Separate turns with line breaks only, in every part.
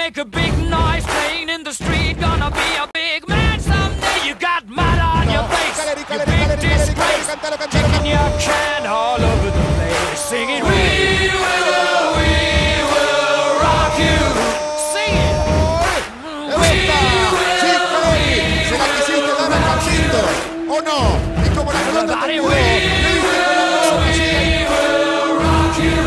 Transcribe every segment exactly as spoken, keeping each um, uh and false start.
make a big noise playing in the street. Gonna be a big man someday. You got mud on your face.
Caleri,
You
Caleri,
big
Caleri, Caleri,
disgrace.
cántalo, cántalo,
Kicking
cántalo.
your can all over the place. Singing, we will, we will rock you. Sing it.
¡Me gusta! Sí, Caleri, se la quisiste dar a Juancito, ¿o no? Y como la pelota te
Everybody,
pudo,
we
le diste con la boca, sí.
will rock you.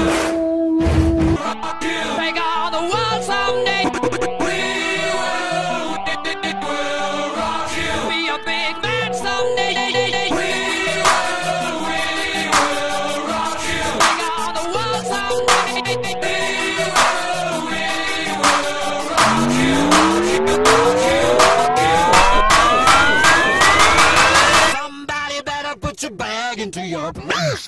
Take on the world someday. We will, we will rock you. Be a big man someday. We will, we will rock you. Take on the world someday. We will, we will rock you. Somebody better put your bag into your place.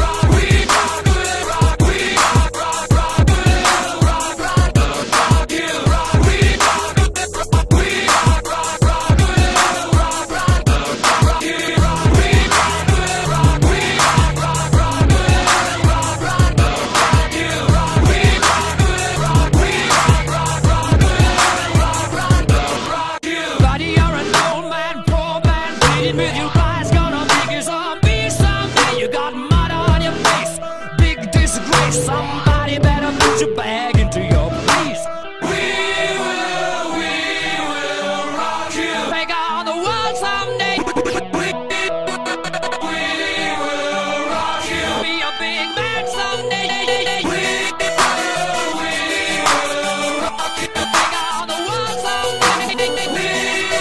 Buddy, you're an old man, poor man, bleeding with your eyes, gonna make you zombie someday. You got mud on your face, big disgrace. Somebody better put your bag into your place. We will, we will rock you. Take on the world someday. We, we will rock you. Be a big man someday. We will, we will rock you. Take on the world someday. We will, we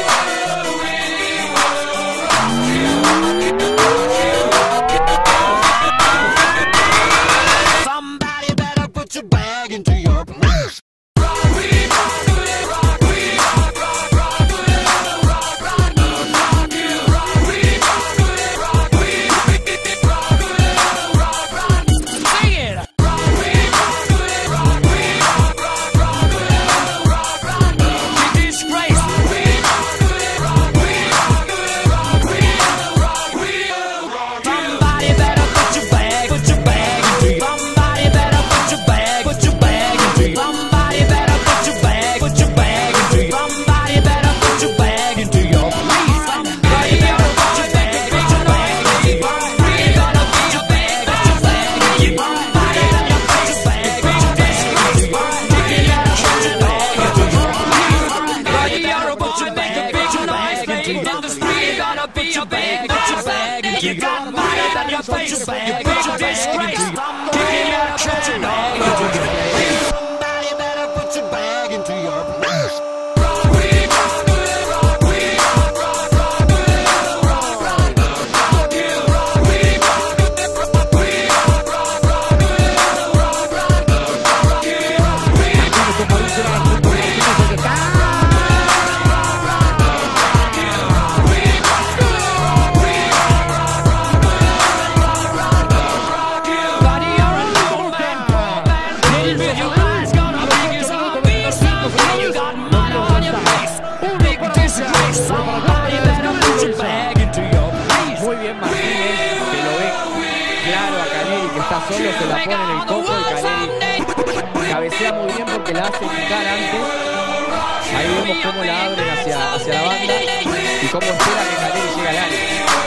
Somebody better put your bag into your place. Sing it. Big disgrace. Somebody better put your bag, put your bag into your. Somebody better put your bag, put your bag into your. Somebody better put your bag, put your bag into your. Somebody better put your bag into your. Please, somebody better put your bag, put your bag into your. Somebody better put your bag, put your bag into your. Somebody better put your bag, put your bag into your. Somebody better put your bag into your. Somebody better put your bag, put your bag into your. In the street, gotta be a bag, put your bag into your. Somebody better put your bag, put your disgrace. Somebody better put your bag into your. Somebody better put your bag into your place. Buddy, you're an old man, poor man, bleeding with your eyes, gonna make you zombie someday. You got mud on your face, big disgrace. Somebody better put your bag into your place.
Muy bien Martínez, que lo ve claro a Caleri, que está solo, se la pone en el coco y Caleri cabecea muy bien porque la hace picar antes. Ahí vemos cómo la abren hacia, hacia la banda y cómo espera que Caleri llegue al área.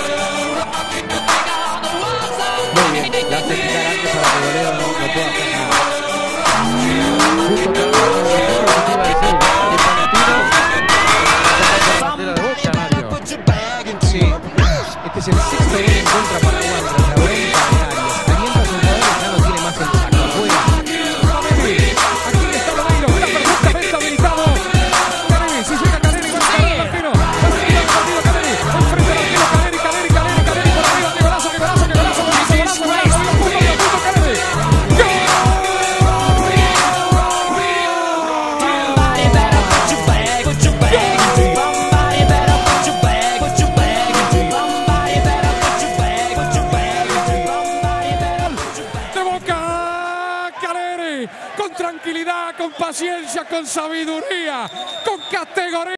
Muy bien, la hace picar antes para que Toledo no, no pueda hacer nada. Justo que iba a decir, el Palatino de Bocha, Mario. Sí, este es el sexto gol en contra para Wander. La bronca de Arias. Calienta sus jugadores, ya no tiene más el saco. Afuera.
Aquí está Lodeiro, está perfectamente habilitado. Caleri, si llega Caleri, va a estar el arquero. Va a retirar el partido Caleri. Enfrente al arquero Caleri, Caleri, Caleri, Caleri por arriba. ¡Qué golazo, qué golazo, qué golazo! ¡Golazo, golazo, golazo! ¡Dio punto, dio punto Caleri!
Somebody better put your bag, put your bag into your. Somebody better put your bag, put your bag into your. Somebody better put your bag, put your bag into your. Somebody better put your bag.
De Boca, Caleri, con tranquilidad, con paciencia, con sabiduría, con categoría.